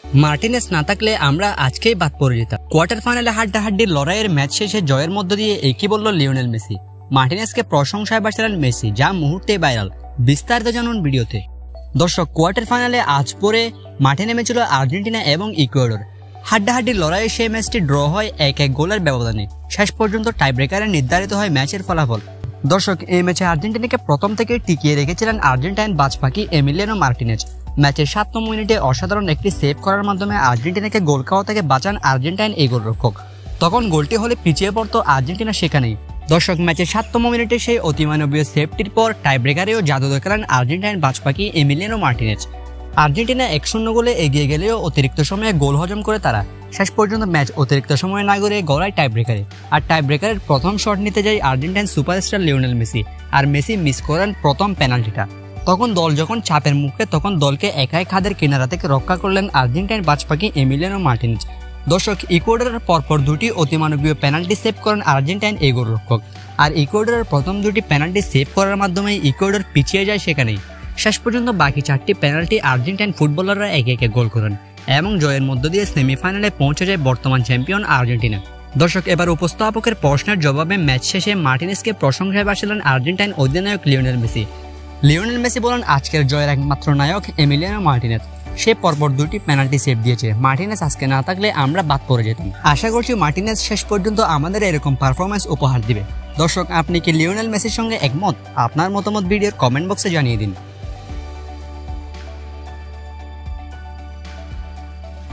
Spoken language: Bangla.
মার্টিনেজ না থাকলে আমরা আজকেই বাদ পড়ে যেতাম। কোয়ার্টার ফাইনালে হাড্ডাহাড্ডির লড়াইয়ের ম্যাচ শেষে জয়ের মধ্য দিয়ে একই বলল লিওনেল মেসি। মার্টিনেজকে প্রশংসায় বাঁচালেন মেসি, যা মুহূর্তে ভাইরাল। বিস্তারিত জানুন ভিডিওতে। দর্শক, কোয়ার্টার ফাইনালে আজ পরে মাঠে নেমেছিল আর্জেন্টিনা এবং ইকুয়েডর। হাড্ডাহাড্ডির লড়াইয়ে সেই ম্যাচটি ড্র হয় 1-1 গোলের ব্যবধানে। শেষ পর্যন্ত টাইব্রেকারে নির্ধারিত হয় ম্যাচের ফলাফল। দর্শক, এই ম্যাচে আর্জেন্টিনাকে প্রথম থেকে টিকিয়ে রেখেছিলেন আর্জেন্টাইন বাজপাখি এমিলিয়ানো মার্টিনেজ। ম্যাচের 7 মিনিটে অসাধারণ একটি সেভ করার মাধ্যমে আর্জেন্টিনাকে গোল খাওয়া থেকে বাঁচান আর্জেন্টাইন এই গোলরক্ষক। তখন গোলটি হলে পিছিয়ে পড়তো আর্জেন্টিনা সেখানেই। দর্শক, ম্যাচের 7 মিনিটে সেই অতিমানবীয় সেভটির পর টাইব্রেকারেও জাদু দেখালেন আর্জেন্টাইন বাজপাখি এমিলিয়ানো মার্টিনেজ। আর্জেন্টিনা 1-0 গোলে এগিয়ে গেলেও অতিরিক্ত সময়ে গোল হজম করে তারা। শেষ পর্যন্ত ম্যাচ অতিরিক্ত সময় না গড়িয়ে গড়ায় টাইব্রেকারে। আর টাইব্রেকারের প্রথম শট নিতে যায় আর্জেন্টাইন সুপারস্টার লিওনেল মেসি, আর মেসি মিস করেন প্রথম পেনাল্টিটা। তখন দল যখন চাপের মুখে, তখন দলকে একাই খাদের কিনারা থেকে রক্ষা করলেন আর্জেন্টাইন বাজপাখি এমিলিয়ানো মার্টিনেজ। দর্শক, ইকুয়েডরের পরপর দুটি অতিমানবীয় পেনাল্টি সেভ করেন আর্জেন্টাইন এই গোলরক্ষক। আর ইকুয়েডরের প্রথম দুটি পেনাল্টি সেভ করার মাধ্যমে ইকুয়েডর পিছিয়ে যায় সেখানেই। শেষ পর্যন্ত বাকি 4টি পেনাল্টি আর্জেন্টাইন ফুটবলাররা একে একে গোল করেন এবং জয়ের মধ্য দিয়ে সেমিফাইনালে পৌঁছে যায় বর্তমান চ্যাম্পিয়ন আর্জেন্টিনা। দর্শক, এবার উপস্থাপকের প্রশ্নের জবাবে ম্যাচ শেষে মার্টিনেজকে প্রশংসায় বাঁচালেন আর্জেন্টাইন অধিনায়ক লিওনেল মেসি। লিওনেল মেসি বলেন, আজকের জয়ের একমাত্র নায়ক এমিলিয়ানো মার্টিনেজ। সে পরপর দুটি পেনাল্টি সেভ দিয়েছে। মার্টিনেজ আজকে না থাকলে আমরা বাদ পড়ে যেতাম। আশা করছি মার্টিনেজ শেষ পর্যন্ত আমাদের এরকম পারফরমেন্স উপহার দিবে। দর্শক, আপনি কি লিওনেল মেসির সঙ্গে একমত? আপনার মতামত ভিডিওর কমেন্ট বক্সে জানিয়ে দিন।